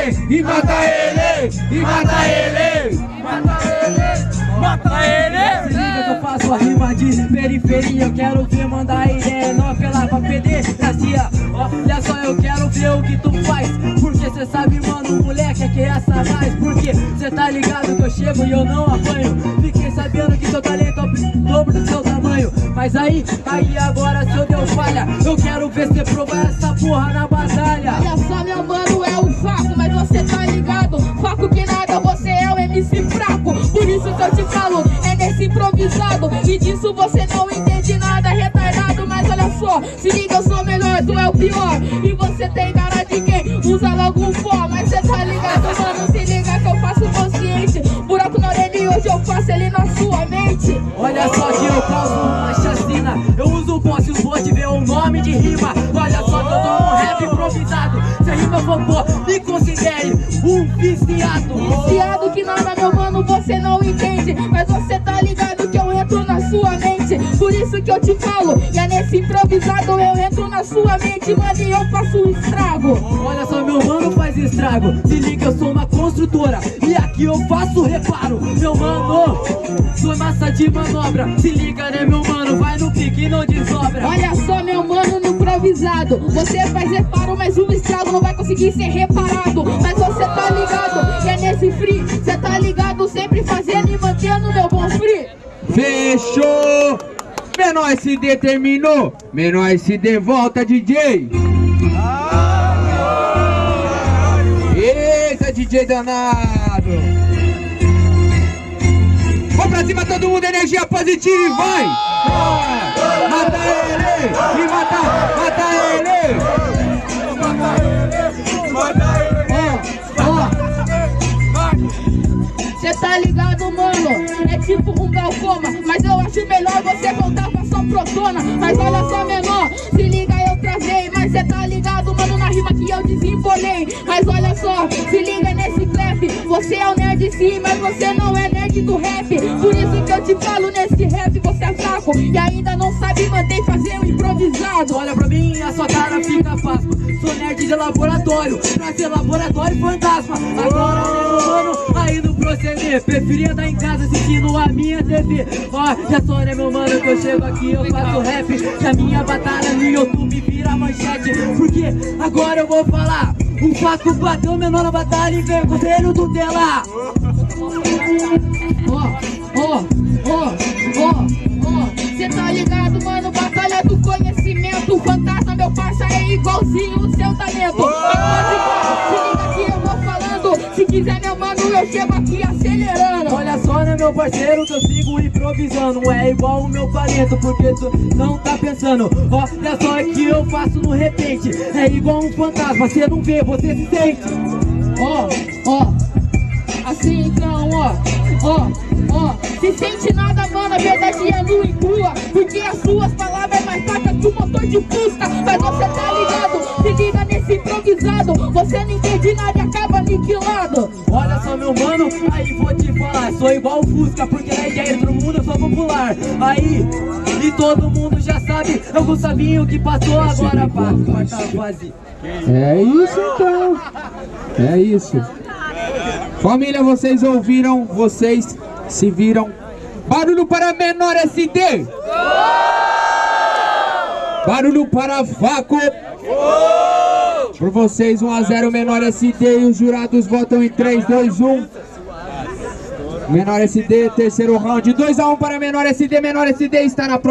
ele, e mata ele, e mata ele, mata ele, mata ele. Se liga que eu faço a rima de periferia. Eu quero ver mandar ideia, não apelar pra pedestracia. Olha só, eu quero ver o que tu faz, porque cê sabe, mano, moleque, é que essa mais. Porque cê tá ligado que eu chego e eu não apanho. Fiquei sabendo que seu talento é o dobro do seu tamanho. Mas aí agora se eu deu falha, eu quero ver cê provar essa porra na batalha. Olha só, meu mano, é o Faco, mas você tá ligado, Faco que nada, você é o MC fraco. Por isso que eu te falo, é nesse improvisado, e disso você não entende nada, retardado. Mas olha só, se liga, eu sou melhor, tu é o pior, e você tem cara de quem usa logo um pó. Mas cê tá ligado, mano, se liga que eu faço consciente, buraco na orelha e hoje eu faço ele na sua mente. Olha só que eu causo uma chacina, eu uso o boss e o bot vê o nome de rima. Olha só que eu dou um rap improvisado, se a rima for boa, me considere um viciado. Viciado que nada, meu mano, você não entende, mas você tá ligado que eu entro na sua mente. Por isso que eu te falo, e é nesse improvisado eu entro na sua mente, mano, e eu faço um estrago. Olha só, meu mano faz estrago, se liga, eu sou uma construtora e aqui eu faço reparo. Meu mano, sou massa de manobra, se liga, né, meu mano, vai no pique e não desobra. Olha só, meu mano, no improvisado você faz reparo, mas o estrago não vai conseguir ser reparado. Mas você tá ligado, e é nesse free, cê tá ligado, sempre fazendo e mantendo meu bom free. Fechou! Menor SD terminou, menor SD volta, DJ. Eita, DJ danado. Vamos pra cima todo mundo, energia positiva e vai. Mata ele, e mata ele. Mata ele. Cê tá ligado, mano, é tipo um glaucoma, mas eu acho melhor você voltar pra sua protona. Mas olha só, menor, se liga, eu travei, mas cê tá ligado, mano, na rima que eu desembolei. Mas olha só, se liga nesse clap, você é o nerd sim, mas você não é nerd do rap. Por isso que eu te falo, nesse rap você é fraco e ainda não sabe manter e fazer um improvisado. Olha pra mim, a sua cara fica pasma, sou nerd de laboratório, pra ser laboratório fantasma. Agora, meu mano, aí no proceder, preferia estar em casa assistindo a minha TV. Ó, já sou, né, meu mano, que eu chego aqui, eu faço rap, que a minha batalha no YouTube vira manchete. Porque agora eu vou falar, o Faco bateu menor na batalha e veio com o conselho tutelar. Cê tá ligado, mano, batalha do conhecimento. O fantasma, meu parça, é igualzinho o seu talento. Se liga que eu vou falando, se quiser, meu mano, eu chego aqui acelerando. Olha só, né, meu parceiro, que eu sigo improvisando. É igual o meu talento, porque tu não tá pensando. Olha só que eu faço no repente, é igual um fantasma, você não vê, você se sente. Assim então, se sente nada, mano, a verdade é nua e crua, porque as suas palavras é mais fraca que o motor de Fusca. Mas você tá ligado, se liga nesse improvisado, você não entende nada e acaba aniquilado. Olha só, meu mano, aí vou te falar, sou igual o Fusca, porque na ideia do mundo eu sou popular. Aí, e todo mundo já sabe, é o Gustavinho que passou agora pra quarta fase. É isso então. É isso. Família, vocês ouviram, vocês se viram. Barulho para menor SD. Barulho para Faco. Por vocês 1 a 0 menor SD e os jurados votam em 3, 2, 1. Menor SD, terceiro round, 2 a 1 para menor SD está na